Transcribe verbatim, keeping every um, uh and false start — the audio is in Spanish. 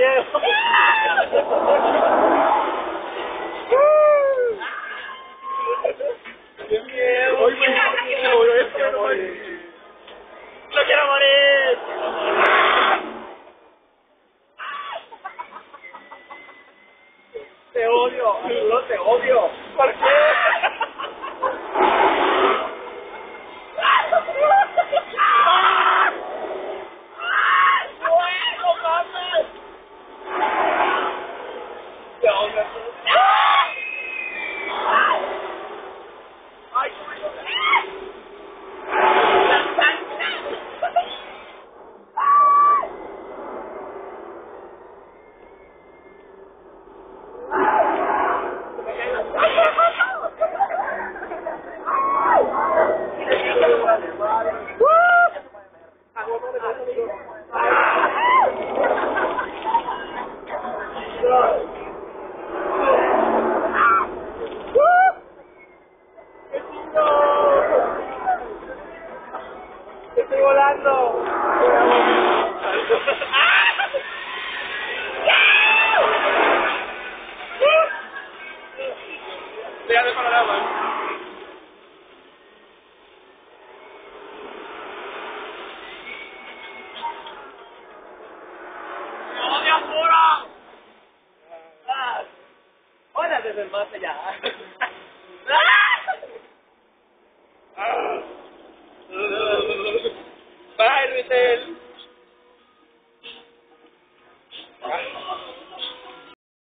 miedo. ¡Qué miedo! ¡Ay, me murió esto! ¡No quiero morir! ¡No quiero morir! ¡Te odio! ¡No te odio! ¿Por qué? Te odio. Ay, estoy volando. Déjame para el agua. ¡Me odio puro! ¡Hola desde el más allá!